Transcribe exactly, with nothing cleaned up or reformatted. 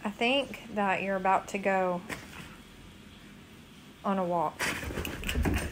I think that you're about to go on a walk.